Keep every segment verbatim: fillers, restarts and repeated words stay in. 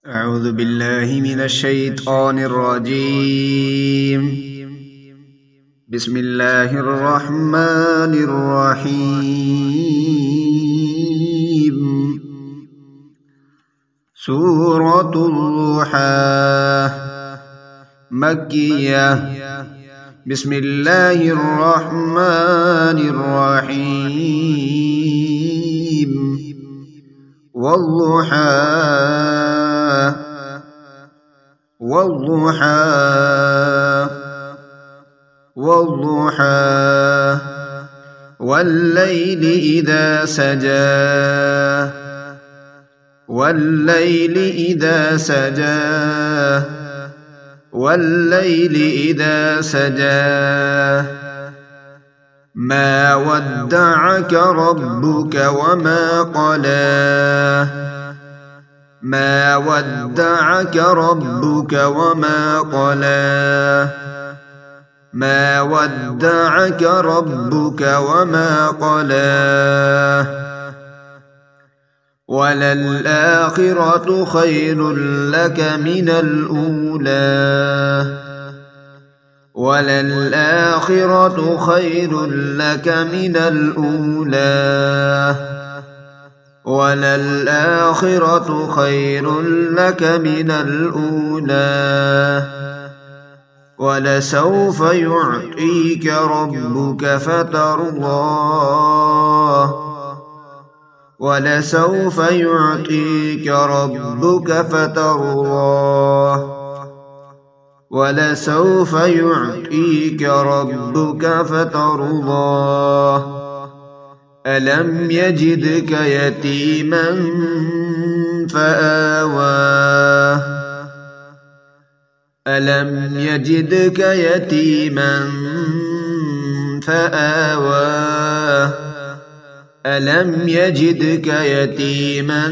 أعوذ بالله من الشيطان الرجيم. بسم الله الرحمن الرحيم. سورة الضحى مكية. بسم الله الرحمن الرحيم. والضحى والضحى والضحى والليل إذا سجى والليل إذا سجى والليل إذا سجى ما ودعك ربك وما قلى ما ودعك ربك وما قلى ما ودعك ربك وما قلى وللآخرة خير لك من الأولى وللآخرة خير لك من الأولى وللآخرة خير لك من الأولى ولسوف يعطيك ربك فترضى ولسوف يعطيك ربك فترضى ولسوف يعطيك ربك فترضى ألم يجدك يتيما فآوى ألم يجدك يتيما فآوى ألم يجدك يتيما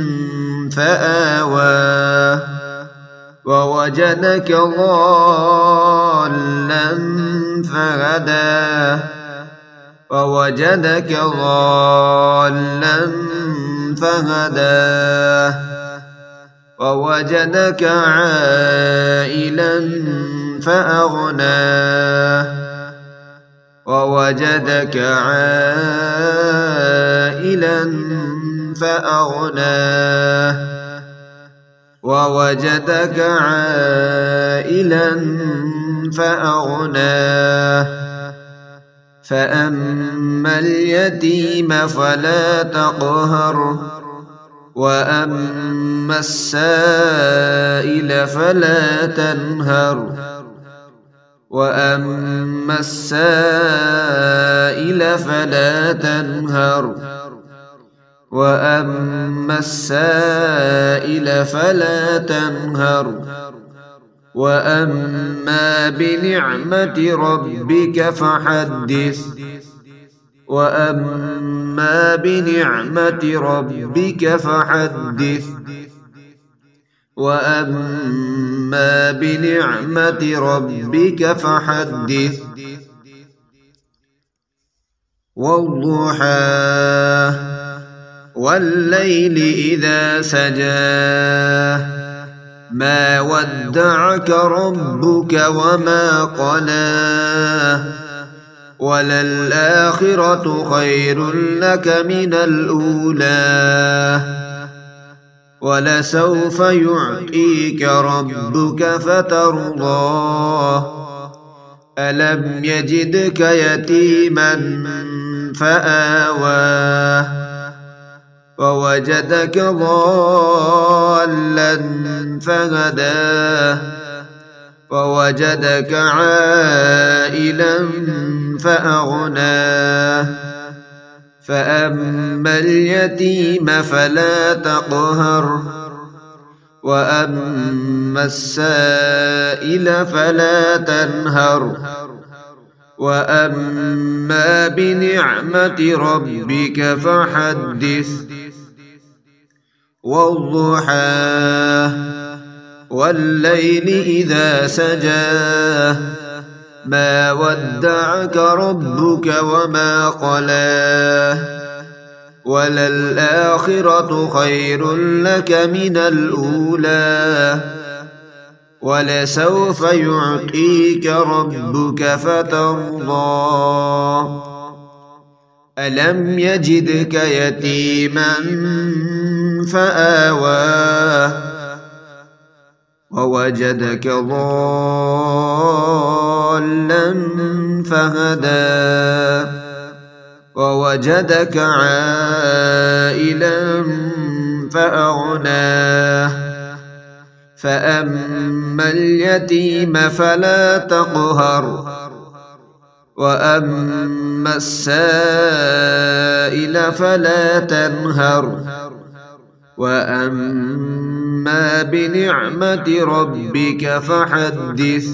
فآوى ووجدك ضالا فهدى ووجدك ضالا فهدى ووجدك عائلا فأغنى ووجدك عائلا فأغنى ووجدك عائلا فأغنى فأما اليتيم فلا تقهر وأما السائل فلا تنهر وأما السائل فلا تنهر وأما السائل فلا تنهر وأما بنعمة ربك فحدث وأما بنعمة ربك فحدث وأما بنعمة ربك فحدث والضحى والليل إذا سجى ما ودعك ربك وما قلى وللآخرة خير لك من الأولى ولسوف يعطيك ربك فترضى ألم يجدك يتيما فآوى ووجدك ضالا فهدى ووجدك عائلا فأغنى فأما اليتيم فلا تقهر وأما السائل فلا تنهر وأما بنعمة ربك فحدث والضحى والليل إذا سجى ما ودعك ربك وما قلى وللآخرة خير لك من الأولى ولسوف يعطيك ربك فترضى ألم يجدك يتيما فآوى ووجدك ضالا فهدى ووجدك عائلا فأغنى فأما اليتيم فلا تقهر وأما السائل فلا تنهر وأما بنعمة ربك فحدث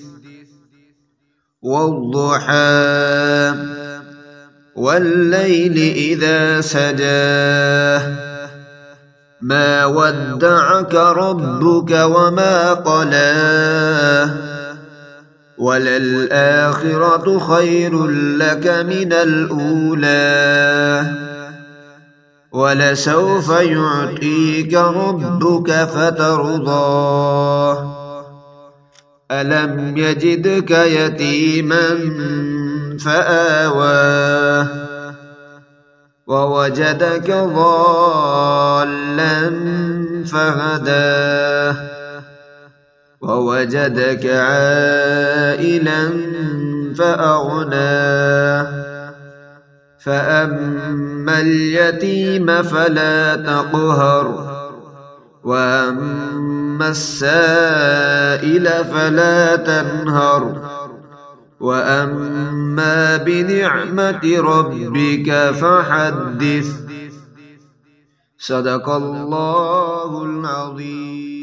والضحى والليل إذا سجى ما ودعك ربك وما قلى وللآخرة خير لك من الأولى ولسوف يعطيك ربك فترضى ألم يجدك يتيما فآوى ووجدك ضالا فهدى ووجدك عائلا فأغنى فأما اليتيم فلا تقهر وأما السائل فلا تنهر وأما بنعمة ربك فحدث صدق الله العظيم.